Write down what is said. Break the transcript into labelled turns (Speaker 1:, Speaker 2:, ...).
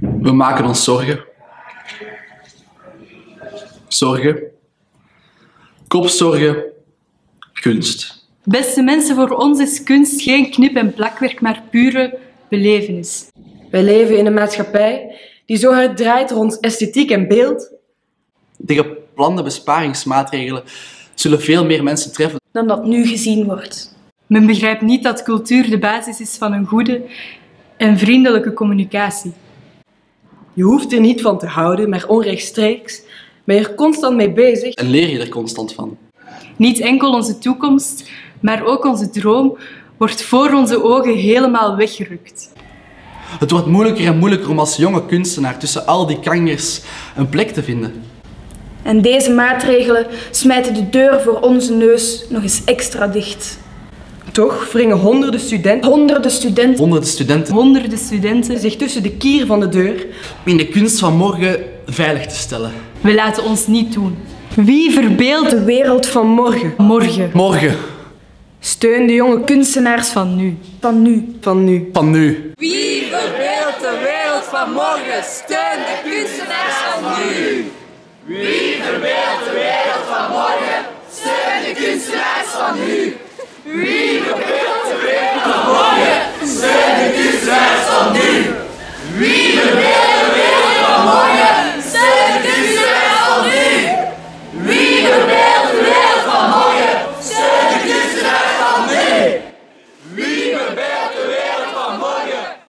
Speaker 1: We maken ons zorgen. Zorgen. Kopzorgen. Kunst.
Speaker 2: Beste mensen, voor ons is kunst geen knip- en plakwerk, maar pure belevenis.
Speaker 3: Wij leven in een maatschappij die zo hard draait rond esthetiek en beeld.
Speaker 1: De geplande besparingsmaatregelen zullen veel meer mensen treffen
Speaker 4: dan dat nu gezien wordt.
Speaker 2: Men begrijpt niet dat cultuur de basis is van een goede en vriendelijke communicatie.
Speaker 3: Je hoeft er niet van te houden, maar onrechtstreeks ben je er constant mee bezig.
Speaker 1: en leer je er constant van.
Speaker 2: Niet enkel onze toekomst, maar ook onze droom wordt voor onze ogen helemaal weggerukt.
Speaker 1: Het wordt moeilijker en moeilijker om als jonge kunstenaar tussen al die kanjers een plek te vinden.
Speaker 4: En deze maatregelen smijten de deur voor onze neus nog eens extra dicht.
Speaker 3: Toch wringen honderden studenten zich tussen de kier van de deur
Speaker 1: In de kunst van morgen veilig te stellen.
Speaker 2: We laten ons niet doen. Wie verbeeldt
Speaker 4: De wereld van morgen.
Speaker 2: morgen
Speaker 1: Morgen.
Speaker 3: steun de jonge kunstenaars
Speaker 2: van nu?
Speaker 4: Van nu.
Speaker 3: van nu.
Speaker 1: Van nu.
Speaker 5: Wie verbeeldt de wereld van morgen? Steun de kunstenaars van nu. Wie verbeeldt de wereld